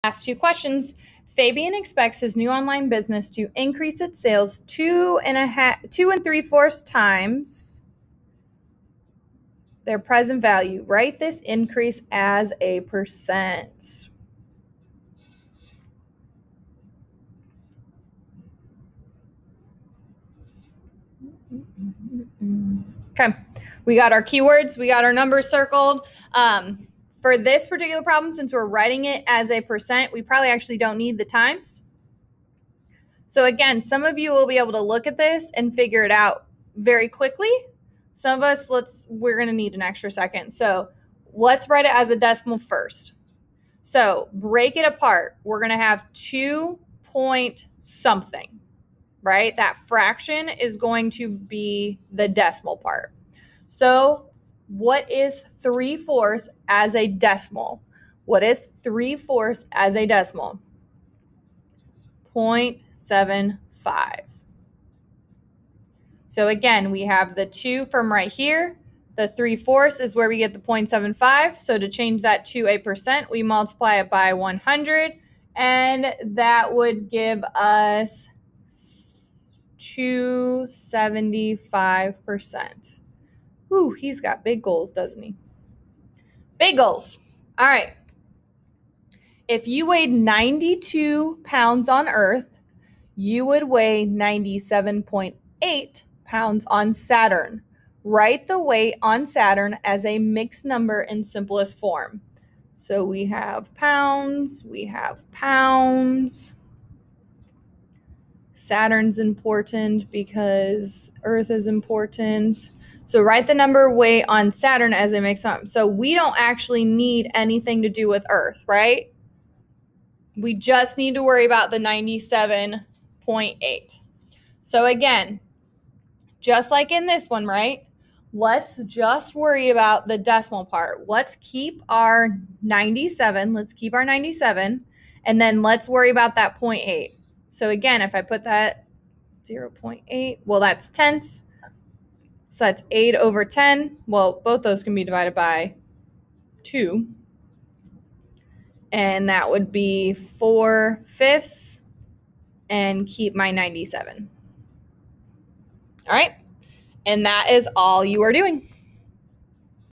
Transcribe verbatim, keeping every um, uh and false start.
Last two questions. Fabian expects his new online business to increase its sales two and a half, two and three fourths times their present value. Write this increase as a percent. Okay, we got our keywords, we got our numbers circled. Um, for this particular problem, since we're writing it as a percent, we probably actually don't need the times. So again, some of you will be able to look at this and figure it out very quickly. Some of us, let's we're going to need an extra second. So let's write it as a decimal first. So break it apart. We're going to have two point something, right? That fraction is going to be the decimal part. So what is three fourths as a decimal? What is three fourths as a decimal? zero point seven five. So again, we have the two from right here. The three fourths is where we get the zero point seven five. So to change that to a percent, we multiply it by one hundred, and that would give us two hundred seventy-five percent. Ooh, he's got big goals, doesn't he? Big goals. All right. If you weighed ninety-two pounds on Earth, you would weigh ninety-seven point eight pounds on Saturn. Write the weight on Saturn as a mixed number in simplest form. So we have pounds, we have pounds. Saturn's important because Earth is important. So write the number weight on Saturn as a mixed number. So we don't actually need anything to do with Earth, right? We just need to worry about the ninety-seven point eight. So again, just like in this one, right? Let's just worry about the decimal part. Let's keep our ninety-seven. Let's keep our ninety-seven. And then let's worry about that zero point eight. So again, if I put that zero point eight, well, that's tenths. So that's eight over ten. Well, both those can be divided by two. And that would be four fifths, and keep my ninety-seven. All right. And that is all you are doing.